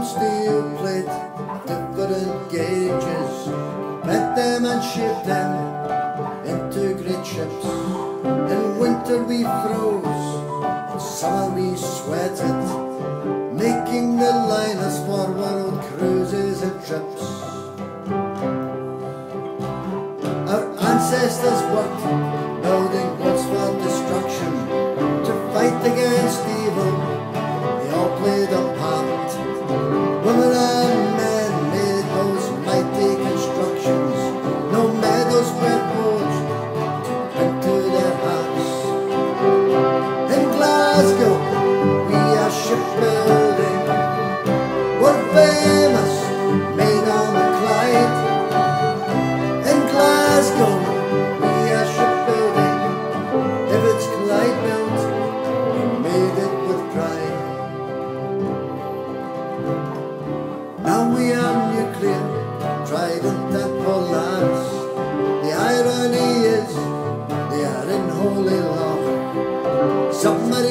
steel plate of different gauges, bent them and shaped them into great ships. In winter we froze, in summer we sweated, making the liners for world cruises and trips. Our ancestors worked, building boats for destruction, to fight against evil. They all played a part. Women and men made those mighty constructions. No medals were forged into their hearts. In Glasgow we are shipbuilding. We're famous, made on the Clyde. In Glasgow we are shipbuilding. If it's Clyde built, we made it with pride. Now we are nuclear, trident and Polaris. The irony is they are in holy law. Submarines